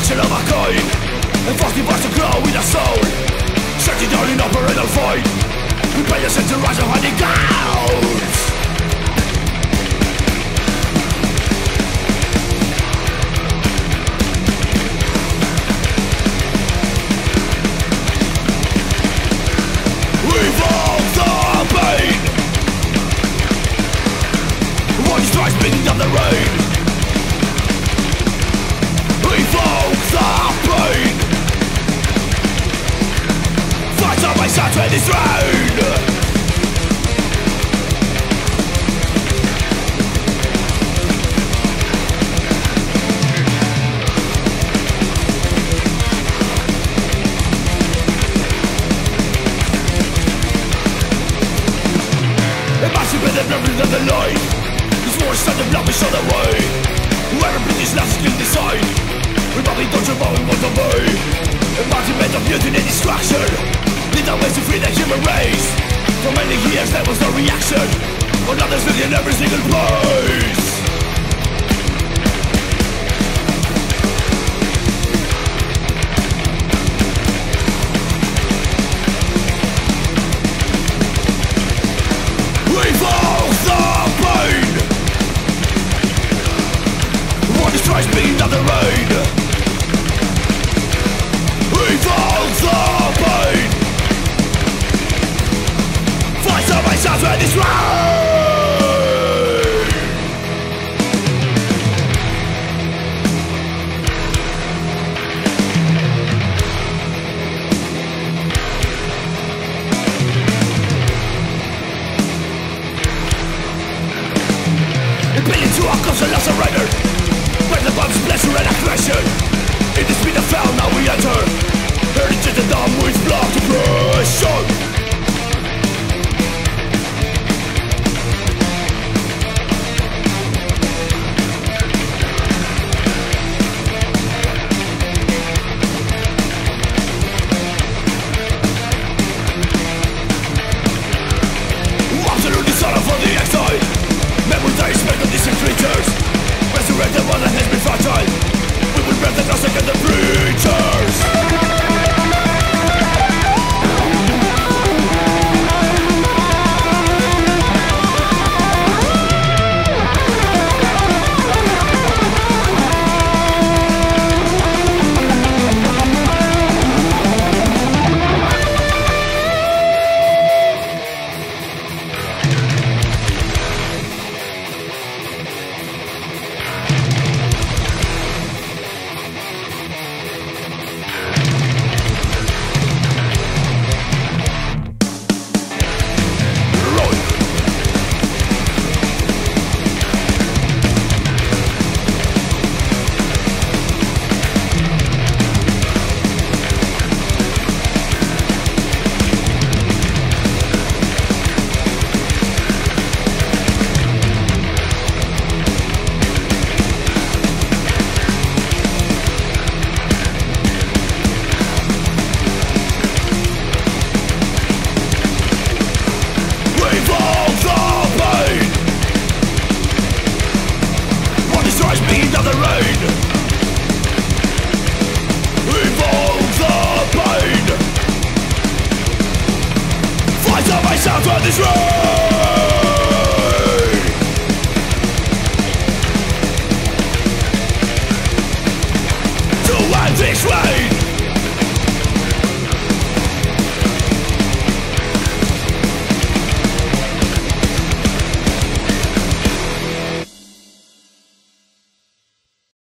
reflection of a coin, and forcing parts to grow in a soul. Searching down in a perennial void, prepare yourself to rise behind the ghouls. Evoke the pain. One strikes beating down the rain. Evoke the pain. Fight on my side to end this reign. Emancipate the memories of the light. This war is starting to block me on the way. Whoever brings this last skill decide. We're not the torture but we want to be. Emancipate of youth in a distraction. Need the ways to free the human race. For many years there was no reaction. But now there's living in every single place. Evoke the pain. One destroys being down the rain. Evoke the pain. Fight on my side when it's right. Billions who are close and lacerated. Break the bombs, pleasure and aggression. In the speed of hell now we enter. Heritage the dumb with blood depression. Absolute dishonor for the exile. Memory that is made of decent creatures. Resurrect the one that has been fragile. We will breath the dust against the preachers. Sounds on this road to end this rain.